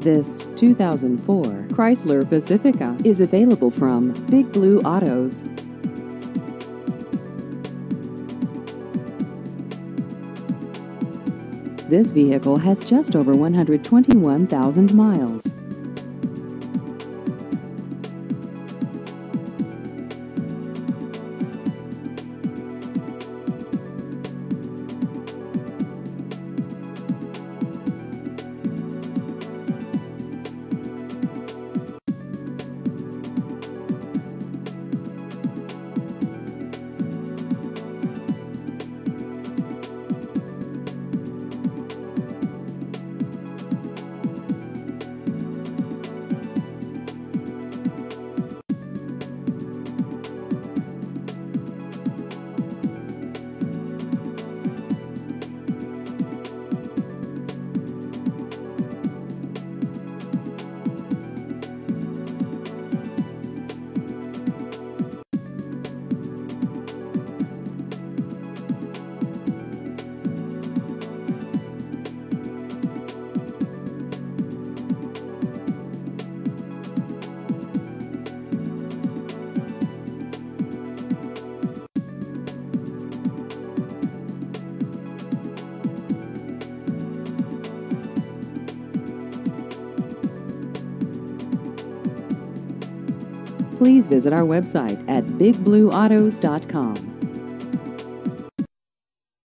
This 2004 Chrysler Pacifica is available from Big Blue Autos. This vehicle has just over 121,000 miles. Please visit our website at bigblueautos.com.